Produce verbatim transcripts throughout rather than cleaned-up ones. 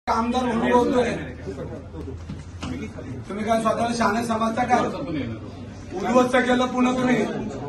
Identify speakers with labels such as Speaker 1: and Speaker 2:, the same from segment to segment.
Speaker 1: आमदार म्हणून बोलतोय, तुम्ही काय स्वतःला शहाणे समजता काय? उद्ध्वस्त केलं पुन्हा तुम्ही.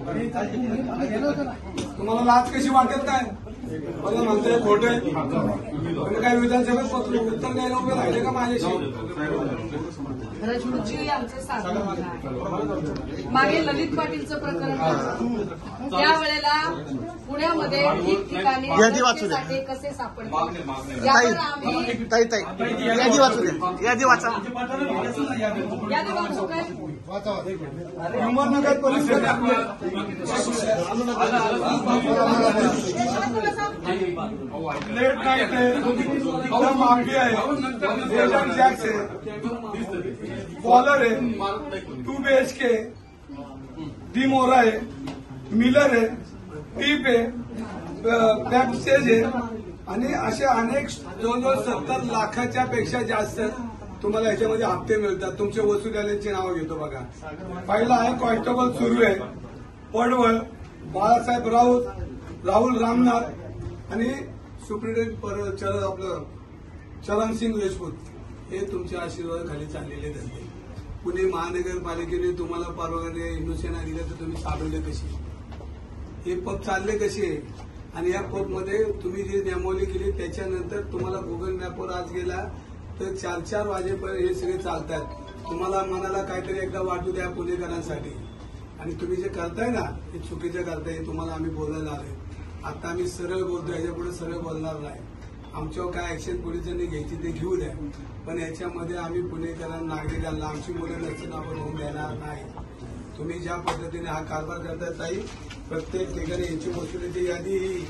Speaker 1: तुम्हाला लाज कशी वाटत काय? मला म्हणताय खोटे. तुम्ही काय विधानसभेत पत्र उत्तर द्यायला उभे राहिले का माझ्याशी?
Speaker 2: रजपूतजी आमचं साधन मागे ललित पाटीलचं प्रकरण त्यावेळेला पुण्यामध्ये ठिकठिकाणी साठे कसे सापडले यावर आम्ही
Speaker 3: ताई ताई यादी वाचू द्या, यादी वाचा.
Speaker 2: यादी वाचू काय?
Speaker 1: अहमदनगर पोलीस लेट नाईट आहे, माफी आहे, जॅक्स आहे, बॉलर आहे, टू बीएचके, डी मोरा आहे, मिलर आहे, टीप आहे, बॅक स्टेज आहे आणि असे अनेक जवळजवळ सत्तर लाखाच्या पेक्षा जास्त तुम्हाला याच्यामध्ये हप्ते मिळतात. तुमच्या वसुलीची नावं घेतो बघा. पहिला आहे कॉन्स्टेबल सुरू आहे पडवळ, बाळासाहेब राऊत, राहुल रामनाथ आणि सुप्रिटेंडेंट चरण आपलं चरण सिंग राजपूत. हे तुमच्या आशीर्वादाखाली चाललेले धंदे. पुणे महानगरपालिकेने तुम्हाला परवानगी हिंदुसेना दिल्या तर तुम्ही चालवले कसे? हे पब चालले कसे? आणि या पबमध्ये तुम्ही जी नियमावली केली त्याच्यानंतर तुम्हाला गुगल मॅपवर आज गेला तर चार चार वाजेपर्यंत हे सगळे चालतात. तुम्हाला मनाला काहीतरी एकदा वाटू द्या पुणेकरांसाठी. आणि तुम्ही जे करताय ना हे चुकीचं करताय, हे तुम्हाला आम्ही बोलायला आलोय. आता आम्ही सरळ बोलतो, याच्यापुढे सरळ बोलणार नाही. आमच्यावर काय ऍक्शन पोलिसांनी घ्यायची ते घेऊ द्या, पण याच्यामध्ये आम्ही पुणेकरांना नागरिकांना आमची मुलं नसताना आपण होऊन देणार नाही. तुम्ही ज्या पद्धतीने हा कारभार करताय ताई, प्रत्येक ठिकाणी यांची वसुलीची यादी ही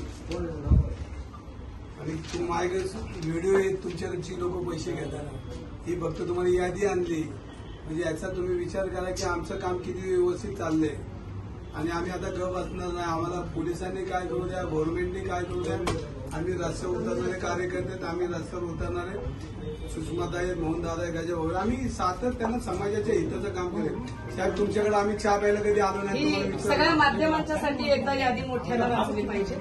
Speaker 1: आणि तू माझ्याकडे व्हिडिओ येत तुमच्याकडची लोक पैसे घेतात, ही फक्त तुम्हाला यादी आणली. म्हणजे याचा तुम्ही विचार करा की आमचं काम किती व्यवस्थित चाललंय. आणि आम्ही आता गप बसणार नाही. आम्हाला पोलिसांनी काय करू द्या, गव्हर्नमेंटनी काय करू द्या, आम्ही रस्त्यावर उतरणारे कार्यकर्ते, आम्ही रस्त्यावर उतरणारे सुषमाताई, मोहनदादा, गजा वगैरे आम्ही सातत्यानं समाजाच्या हिताचं काम करेल. साहेब तुमच्याकडे आम्ही चहा प्यायला कधी आलो नाही.
Speaker 2: ही सगळ्या माध्यमांच्यासाठी एकदा यादी मोठ्याला वाचली पाहिजे.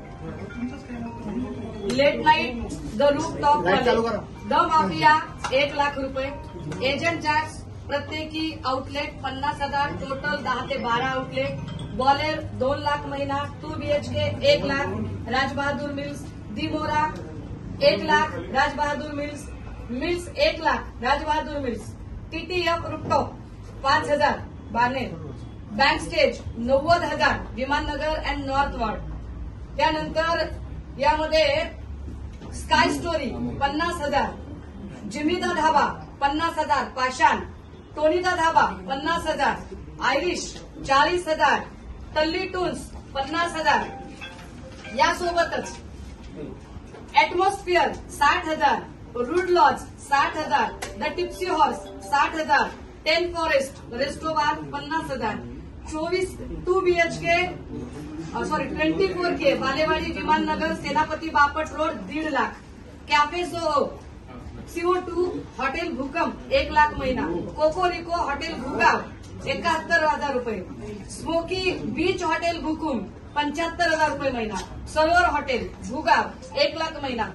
Speaker 2: Late night, the roof top, the mafia एक लाख रुपये, एजंट जॅक्स प्रत्येकी आउटलेट पन्नास हजार, टोटल दहा ते बारा आउटलेट, बॉलेर दोन लाख महिना, टू बीएचके एक लाख, राजबहादूर मिल्स, दी मोरा एक लाख, राजबहादूर मिल्स, मिल्स एक lakh, Rajbahadur mills, TTF rooftop पाच हजार, बानेर, बँक स्टेज नव्वद हजार, विमाननगर अँड नॉर्थ वॉर्ड. त्यानंतर यामध्ये स्काय स्टोरी पन्नास हजार, जिमिदा धाबा पन्नास हजार, पाषाण, टोनिदा धाबा पन्नास हजार, आयरिश चाळीस हजार, तल्ली टून्स पन्नास हजार. यासोबतच ऍटमॉस्फिअर साठ हजार, रूड लॉज साठ हजार, द टिप्सी हॉर्स साठ हजार, टेन फॉरेस्ट रेस्टोबार पन्नास हजार, चोवीस two BHK sorry twenty four K Balewadi, Vimannagar, Senapati Bapat road दीड lakh, cafe Soho, CO two hotel Bhukamp एक लाख महिना, कोकोरिको हॉटेल भूगाव एकाहत्तर हजार रुपये, स्मोकी बीच हॉटेल भूकुम पंच्याहत्तर हजार रुपये महिना, सरोवर हॉटेल भूगाव एक लाख महिना.